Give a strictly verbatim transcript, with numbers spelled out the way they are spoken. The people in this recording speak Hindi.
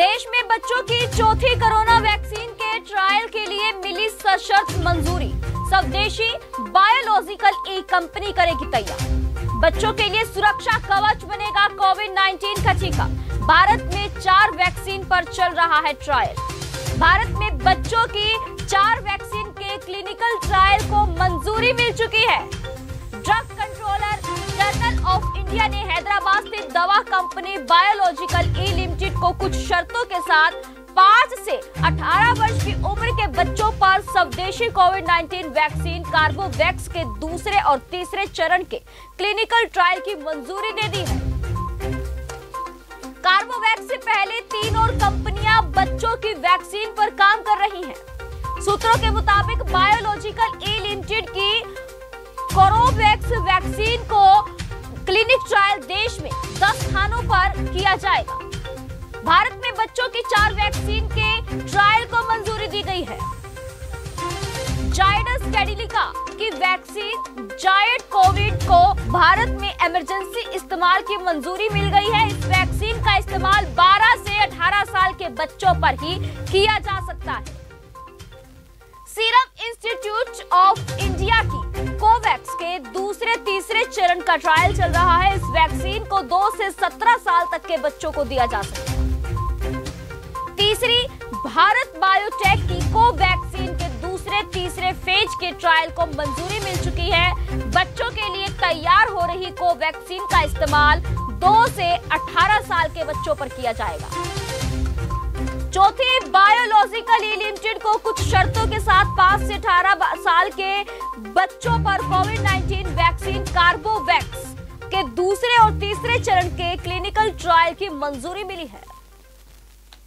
देश में बच्चों की चौथी कोरोना वैक्सीन के ट्रायल के लिए मिली सशर्त मंजूरी। स्वदेशी बायोलॉजिकल ई कंपनी करेगी तैयार। बच्चों के लिए सुरक्षा कवच बनेगा कोविड नाइनटीन का टीका। भारत में चार वैक्सीन पर चल रहा है ट्रायल। भारत में बच्चों की चार वैक्सीन के क्लिनिकल ट्रायल को मंजूरी मिल चुकी है। Drug controller general of India ने हैदराबाद स्थित दवा कंपनी बायोलॉजिकल ई लिमिटेड को कुछ शर्तों के साथ पाँच से अठारह वर्ष की उम्र के बच्चों पर स्वदेशी कोविड नाइनटीन वैक्सीन कार्बोवैक्स के दूसरे और तीसरे चरण के क्लिनिकल ट्रायल की मंजूरी दे दी है। कार्बोवैक्स से पहले तीन और कंपनियां बच्चों की वैक्सीन पर काम कर रही हैं। सूत्रों के मुताबिक बायोलॉजिकल ई लिमिटेड की कोरोवैक्स वैक्सीन को क्लिनिक ट्रायल देश में दस स्थानों पर किया जाएगा। भारत में बच्चों की चार वैक्सीन के ट्रायल को मंजूरी दी गई है। जायडस कैडिला की वैक्सीन जायड कोविड को भारत में इमरजेंसी इस्तेमाल की मंजूरी मिल गई है। इस वैक्सीन का इस्तेमाल बारह से अठारह साल के बच्चों पर ही किया जा सकता है। सीरम इंस्टीट्यूट ऑफ इंडिया की कोवैक्स के दूसरे तीसरे चरण का ट्रायल चल रहा है। इस वैक्सीन को दो से सत्रह साल तक के बच्चों को दिया जा सकता है। तीसरी भारत बायोटेक की कोवैक्सीन के दूसरे तीसरे फेज के ट्रायल को मंजूरी मिल चुकी है। बच्चों के लिए तैयार हो रही कोवैक्सीन का इस्तेमाल दो से अठारह साल के बच्चों पर किया जाएगा। चौथी बायोलॉजिकल ई लिमिटेड को कुछ शर्तों के साथ पाँच से अठारह साल के बच्चों पर कोविड नाइनटीन वैक्सीन कार्बोवैक्स के दूसरे और तीसरे चरण के क्लिनिकल ट्रायल की मंजूरी मिली है।